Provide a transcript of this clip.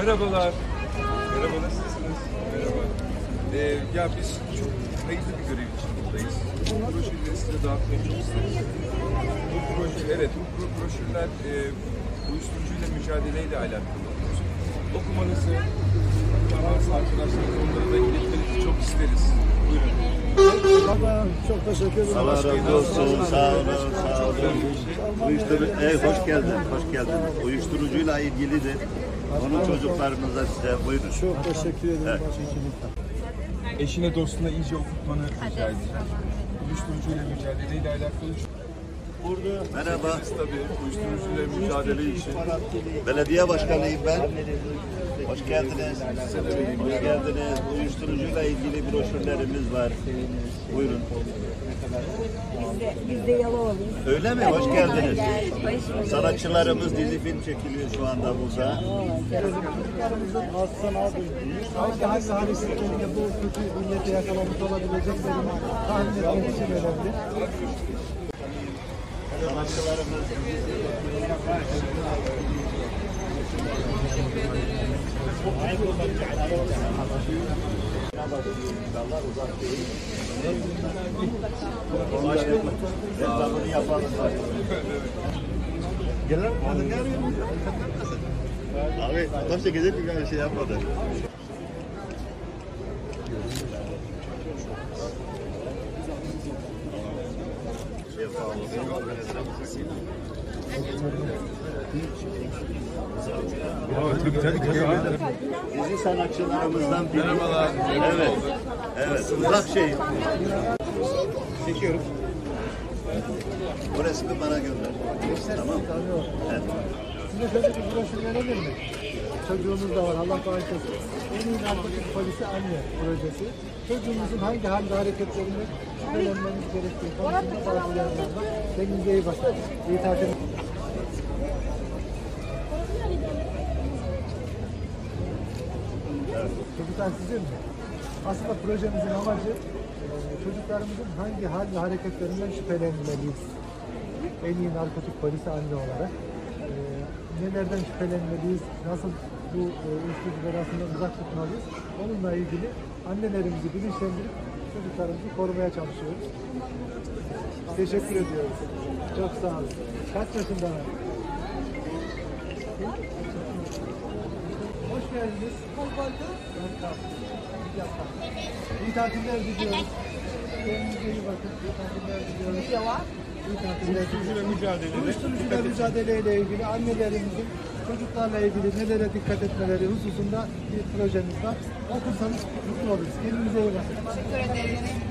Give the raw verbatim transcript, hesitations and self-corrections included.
Merhabalar. Merhaba, nasılsınız? Merhaba. Ee, ya biz çok hayırlı bir görev için buradayız. Bu broşürleri size dağıtmayı çok isteriz. Bu proje, evet bu pro broşürler e, uyuşturucuyla mücadeleyle alakalı. Okumanızı, varsa arkadaşlarınız onlara da iletmenizi çok isteriz. Buyurun. Baba, çok teşekkür ederim. Allah razı olsun, sağ olun, sağ olun. Uyuşturucu, evet, hoş geldin, hoş geldin. Uyuşturucuyla ilgilidir. Onun çocuklarımıza size buyurun. Çok teşekkür ederim. Evet. Eşine dostuna iyice okutmanı rica edeceğim. Uyuşturucuyla mücadeleyle alakalı. Burada merhaba. Tabii uyuşturucuyla mücadele için. Belediye başkanıyım ben. Hoş geldiniz. Hoş geldiniz. Uyuşturucuyla ilgili broşürlerimiz var. Buyurun. Biz de Yalova'lıyız. Öyle mi? Hoş geldiniz. Sanatçılarımız dizi film çekiliyor şu anda burada. Çocuklarımızın Aslan abi, hangi hangi hareketlerinde bu kötü millete yakalamış olabileceklerini tahmin etmek için önemli. Sanatçılarımız İnşallah uzak değil. Reklamını yapalım. Gel lan, hadi ne arıyorsun? Abi, adam çekecek mi bir şey yapmadı? Dizi sanatçılarımızdan biri. Merhabalar. Evet. Evet. Uzak şey. Çekiyorum. Bu resmi bana gönder. Tamam. Evet. Size şöyle bir broşür verelim mi? Çocuğumuz da var, Allah bağışlasın. En iyi narkotik polisi anne projesi. Çocuğumuzun hangi halde hareketlerinde şüphelenmemiz gerektiği konusunda bazı yerlerde. Kendinize iyi bakın. İyi tatil. Çocuklar sizin mi? Aslında projemizin amacı çocuklarımızın hangi hal ve hareketlerinden şüphelenmeliyiz. En iyi narkotik polisi anne olarak. E, nelerden şüphelenmeliyiz, nasıl bu e, uyuşturucu belasından uzak tutmalıyız. Onunla ilgili annelerimizi bilinçlendirip çocuklarımızı korumaya çalışıyoruz. Teşekkür ediyoruz. Çok sağ olun. Kaç yaşındalar? Hoş geldiniz. İyi tatiller diliyoruz. Kendinize iyi bakın. İyi tatiller diliyoruz. İyi tatiller. Uyuşturucuyla mücadele. Uyuşturucuyla mücadeleyle ilgili annelerimizin çocuklarla ilgili nelere dikkat etmeleri hususunda bir projemiz var. Okursanız mutlu oluruz. Kendinize iyi bakın. Teşekkür ederim.